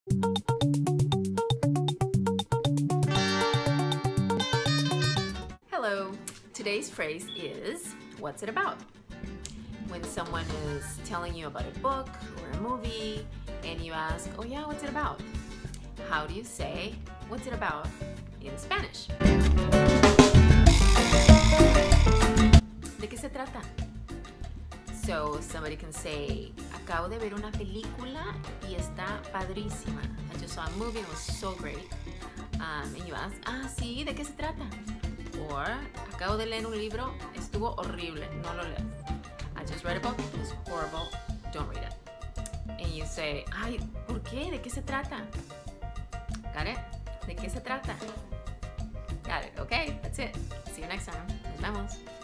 Hello, today's phrase is, what's it about? When someone is telling you about a book or a movie and you ask, oh yeah, what's it about? How do you say, what's it about in Spanish? ¿De qué se trata? So somebody can say, acabo de ver una película y está padrísima. I just saw a movie and it was so great. And you ask, sí, ¿de qué se trata? Or, acabo de leer un libro, estuvo horrible, no lo leas. I just read a book, it was horrible, don't read it. And you say, ay, ¿por qué? ¿De qué se trata? Got it? ¿De qué se trata? Got it, okay, that's it. See you next time. Nos vemos.